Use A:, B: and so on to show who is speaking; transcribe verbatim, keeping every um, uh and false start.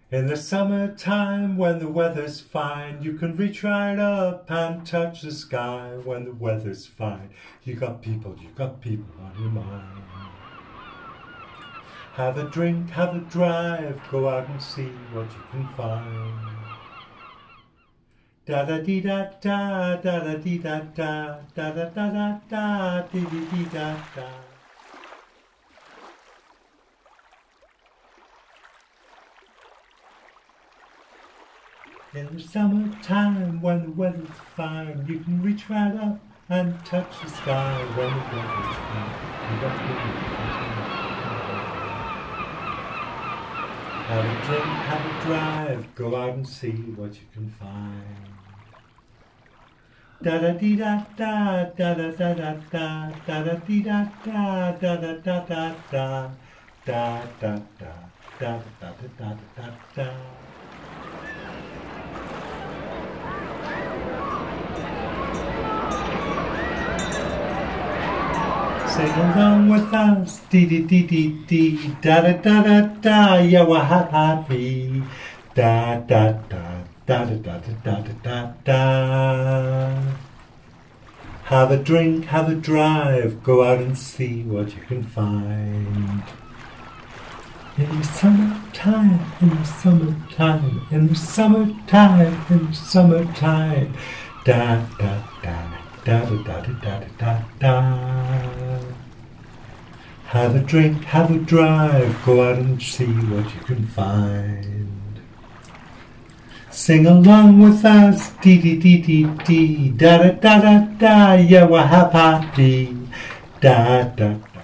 A: In the summertime when the weather's fine, you can reach right up and touch the sky. When the weather's fine, you got people, you got people on your mind. Have a drink, have a drive, go out and see what you can find. Da da dee da da, da da dee da da, da da da da da, dee dee dee da da. In the summertime when the weather's fine, you can reach right up and touch the sky. When the weather's fine, you got to have a drink, have a drive, go out and see what you can find. Da da dee da da, da da da da da, da da dee da da, da da da da da, da da da, da da da da da da. Sing along with us, dee dee dee dee dee, da da da da da, yeah we're happy, da da da da da da da da da da. Have a drink, have a drive, go out and see what you can find. In the summertime, in the summertime, in the summertime, in the summertime, da da da da da da da da da da. Have a drink, have a drive, go out and see what you can find. Sing along with us, dee dee dee dee dee, da da da da da, yeah we're happy, da da da.